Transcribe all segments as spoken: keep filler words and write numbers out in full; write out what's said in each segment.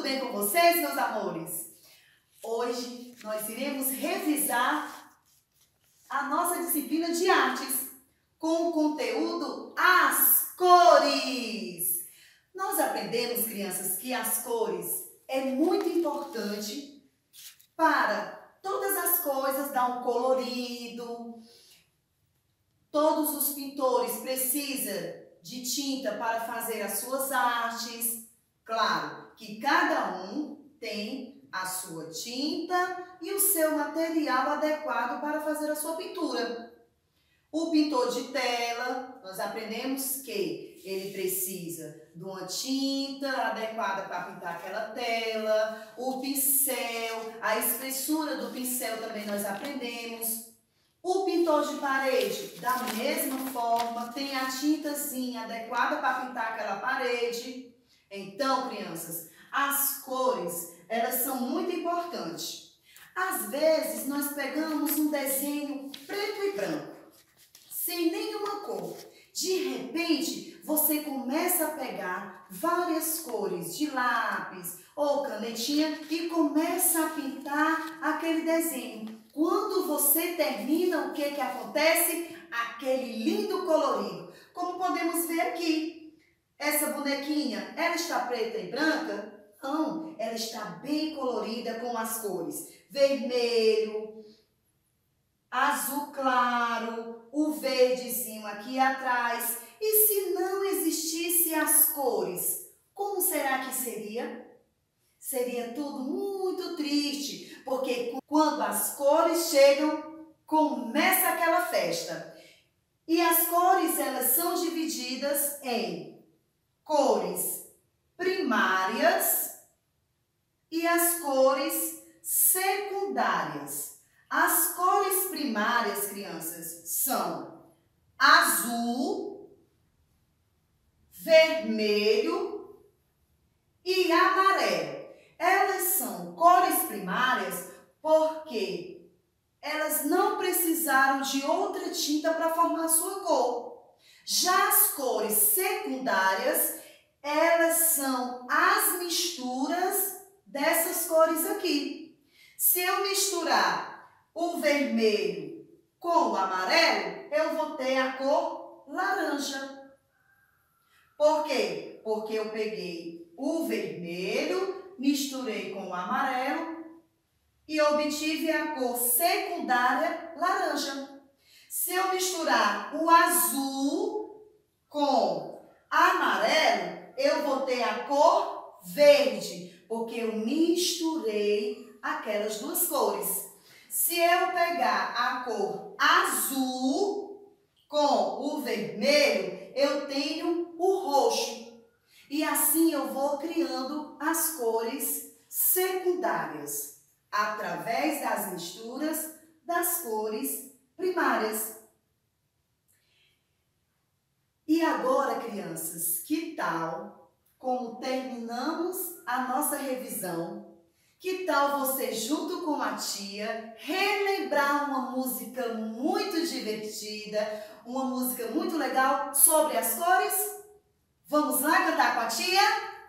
bem com vocês, meus amores? Hoje nós iremos revisar a nossa disciplina de artes com o conteúdo As Cores. Nós aprendemos, crianças, que as cores é muito importante para todas as coisas dar um colorido. Todos os pintores precisam de tinta para fazer as suas artes. Claro que cada um tem a sua tinta e o seu material adequado para fazer a sua pintura. O pintor de tela, nós aprendemos que ele precisa de uma tinta adequada para pintar aquela tela. O pincel, a espessura do pincel também nós aprendemos. O pintor de parede, da mesma forma, tem a tintazinha adequada para pintar aquela parede. Então, crianças, as cores, elas são muito importantes. Às vezes, nós pegamos um desenho preto e branco, sem nenhuma cor. De repente, você começa a pegar várias cores de lápis ou canetinha e começa a pintar aquele desenho. Quando você termina, o que que acontece? Aquele lindo colorido. Como podemos ver aqui, essa bonequinha, ela está preta e branca? Não, ela está bem colorida com as cores vermelho, azul claro, o verdezinho aqui atrás. E se não existisse as cores, como será que seria? Seria tudo muito triste, porque quando as cores chegam, começa aquela festa. E as cores, elas são divididas em cores primárias e as cores secundárias. As cores primárias, crianças, são azul, vermelho e amarelo. Elas são cores primárias porque elas não precisaram de outra tinta para formar a sua cor. Já as cores secundárias, elas são as misturas dessas cores aqui. Se eu misturar o vermelho com o amarelo, eu vou ter a cor laranja. Por quê? Porque eu peguei o vermelho, misturei com o amarelo e obtive a cor secundária laranja. Se eu misturar o azul com amarelo, eu vou ter a cor verde, porque eu misturei aquelas duas cores. Se eu pegar a cor azul com o vermelho, eu tenho o roxo. E assim eu vou criando as cores secundárias, através das misturas das cores primárias. E agora, crianças, que tal, como terminamos a nossa revisão, que tal você, junto com a tia, relembrar uma música muito divertida, uma música muito legal sobre as cores? Vamos lá cantar com a tia?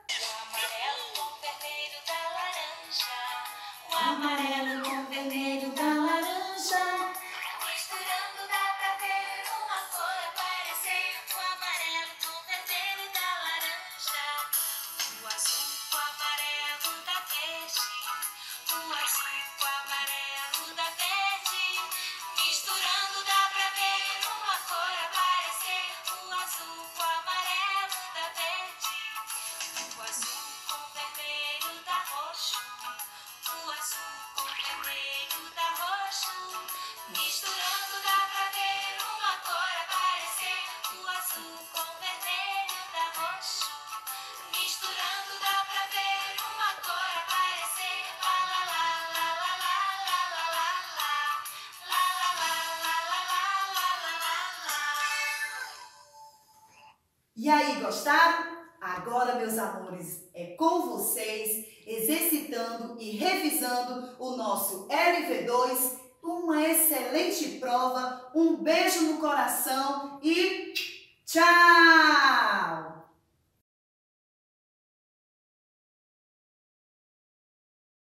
O amarelo com o vermelho da laranja. Misturando dá pra ver uma cor aparecer. O amarelo com o vermelho da laranja. O azul com o amarelo da verde. O azul com o amarelo da verde. Misturando dá pra ver uma cor aparecer. O azul com o amarelo da verde. O azul com o vermelho da roxo. O azul com o vermelho da roxo. Misturando dá pra ver uma cor aparecer. O azul com o vermelho da roxo. Misturando dá pra ver uma cor aparecer. La la la la la la la la la. La la la la la la la la la. E aí, gostaram? Agora, meus amores, é com vocês, exercitando e revisando o nosso L V dois. Uma excelente prova, um beijo no coração e